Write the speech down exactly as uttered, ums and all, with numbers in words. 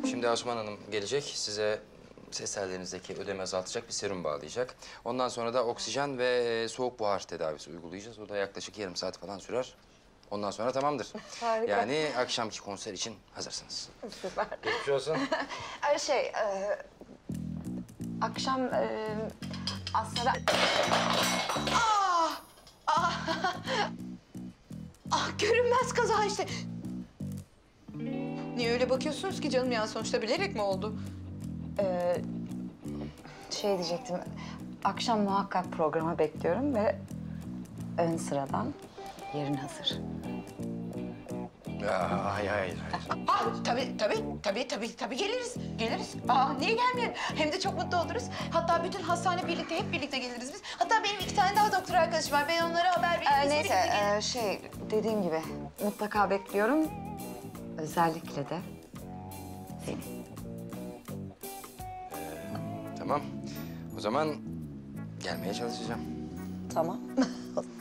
Şimdi Asuman Hanım gelecek. Size ses tellerinizdeki ödemi azaltacak bir serum bağlayacak. Ondan sonra da oksijen ve soğuk buhar tedavisi uygulayacağız. O da yaklaşık yarım saat falan sürer. Ondan sonra tamamdır. Harika. Yani akşamki konser için hazırsınız. Süper. Geçmiş olsun. Ee, şey, e, akşam e, aslında... Ah! Ah! Ah, görünmez kaza işte. Niye öyle bakıyorsunuz ki canım ya? Sonuçta bilerek mi oldu? e, şey diyecektim, akşam muhakkak programa bekliyorum ve ön sıradan yerin hazır. Ya, hayır, hayır, hayır. Ah, tabii, tabii, tabii, tabii, tabii geliriz, geliriz. Aa, niye gelmeyelim? Hem de çok mutlu oluruz. Hatta bütün hastane birlikte, hep birlikte geliriz biz. Hatta benim iki tane daha doktor arkadaşım var. Ben onlara haber vereyim. Ee, biz neyse, birlikte geliriz. e, şey dediğim gibi mutlaka bekliyorum. Özellikle de seni. Tamam. O zaman gelmeye çalışacağım. Tamam.